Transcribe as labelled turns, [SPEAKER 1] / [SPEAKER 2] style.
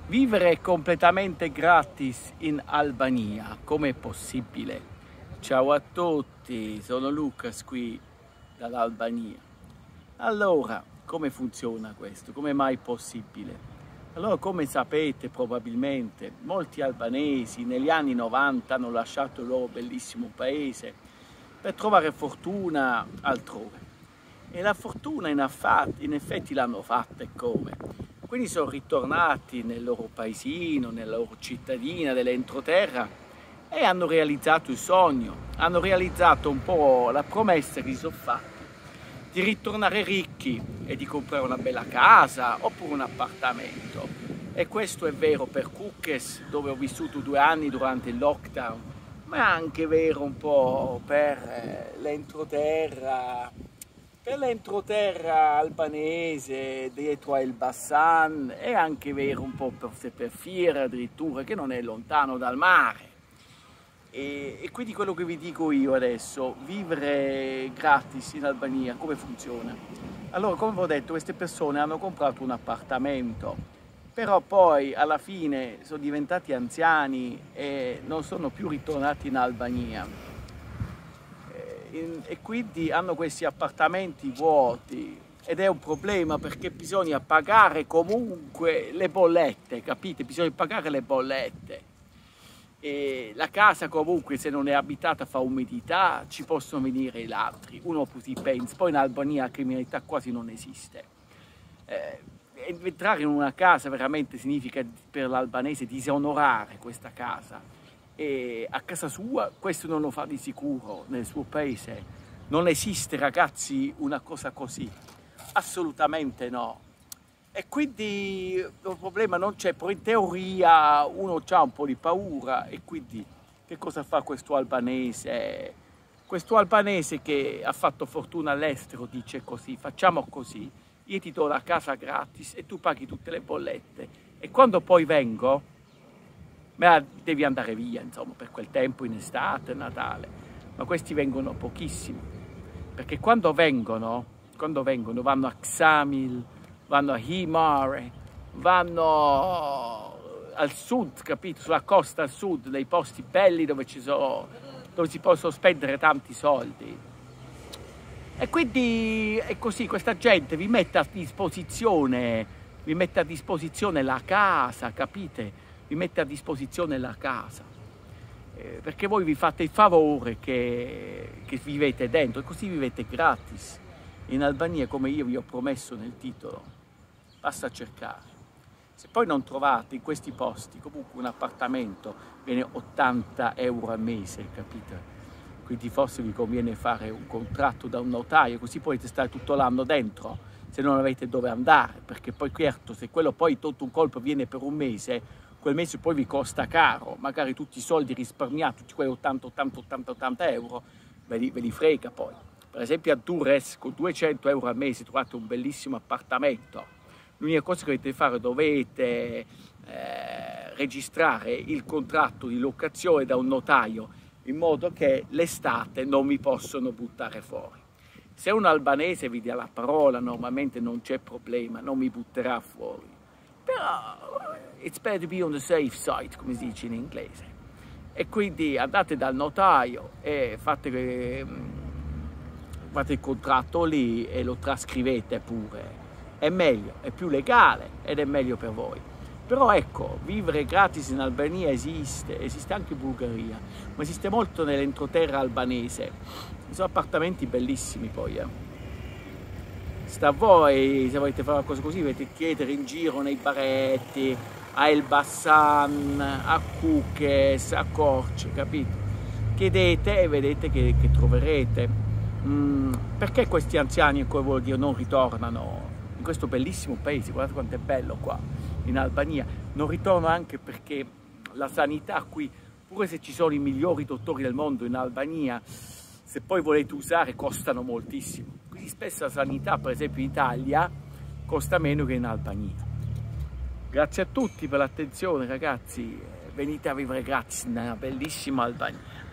[SPEAKER 1] Vivere completamente gratis in Albania, com'è possibile? Ciao a tutti, sono Lucas qui dall'Albania. Allora, come funziona questo? Come mai possibile? Allora, come sapete probabilmente, molti albanesi negli anni 90 hanno lasciato il loro bellissimo paese per trovare fortuna altrove. E la fortuna in effetti l'hanno fatta e come? Quindi sono ritornati nel loro paesino, nella loro cittadina dell'entroterra e hanno realizzato il sogno, hanno realizzato un po' la promessa che si sono fatti di ritornare ricchi e di comprare una bella casa oppure un appartamento. E questo è vero per Kukës, dove ho vissuto 2 anni durante il lockdown, ma è anche vero un po' per l'entroterra albanese dietro a Elbasan, è anche vero un po' per Fiera addirittura, che non è lontano dal mare. E quindi quello che vi dico io adesso, vivere gratis in Albania, come funziona? Allora, come vi ho detto, queste persone hanno comprato un appartamento, però poi alla fine sono diventati anziani e non sono più ritornati in Albania. E quindi hanno questi appartamenti vuoti ed è un problema perché bisogna pagare comunque le bollette, capite? Bisogna pagare le bollette e la casa comunque, se non è abitata, fa umidità, ci possono venire i ladri, uno si pensa. Poi in Albania la criminalità quasi non esiste. Entrare in una casa veramente significa per l'albanese disonorare questa casa. E a casa sua questo non lo fa di sicuro, nel suo paese non esiste, ragazzi, una cosa così, assolutamente no. E quindi il problema non c'è, però in teoria uno ha un po' di paura. E quindi che cosa fa questo albanese? Questo albanese che ha fatto fortuna all'estero dice così: facciamo così, io ti do la casa gratis e tu paghi tutte le bollette e quando poi vengo ma devi andare via, insomma, per quel tempo in estate, Natale. Ma questi vengono pochissimo, perché quando vengono vanno a Ksamil, vanno a Himare, vanno al sud, capito? Sulla costa al sud, dei posti belli dove si possono spendere tanti soldi. E quindi è così, questa gente vi mette a disposizione la casa, capite? Vi mette a disposizione la casa, perché voi vi fate il favore che vivete dentro e così vivete gratis in Albania, come io vi ho promesso nel titolo. Basta cercare. Se poi non trovate in questi posti comunque un appartamento, viene 80 euro al mese, capite? Quindi forse vi conviene fare un contratto da un notaio, così potete stare tutto l'anno dentro, se non avete dove andare, perché poi certo, se quello poi tutto un colpo viene per un mese, quel mese poi vi costa caro, magari tutti i soldi risparmiati, tutti quei 80 euro, ve li frega poi. Per esempio a Durrës con 200 euro al mese trovate un bellissimo appartamento. L'unica cosa che dovete fare, dovete registrare il contratto di locazione da un notaio, in modo che l'estate non vi possono buttare fuori. Se un albanese vi dà la parola, normalmente non c'è problema, non mi butterà fuori. Però it's better to be on the safe side, come si dice in inglese. E quindi andate dal notaio e fate il contratto lì e lo trascrivete pure. È meglio, è più legale ed è meglio per voi. Però ecco, vivere gratis in Albania esiste anche in Bulgaria, ma esiste molto nell'entroterra albanese. Sono appartamenti bellissimi poi, Sta a voi, se volete fare una cosa così, dovete chiedere in giro nei baretti, a Elbasan, a Kukës, a Korçë, capito? Chiedete e vedete che troverete. Perché questi anziani, come vuol dire, non ritornano in questo bellissimo paese? Guardate quanto è bello qua, in Albania. Non ritornano anche perché la sanità qui, pure se ci sono i migliori dottori del mondo in Albania, se poi volete usare costano moltissimo. Quindi spesso la sanità, per esempio in Italia, costa meno che in Albania. Grazie a tutti per l'attenzione, ragazzi. Venite a vivere gratis nella bellissima Albania.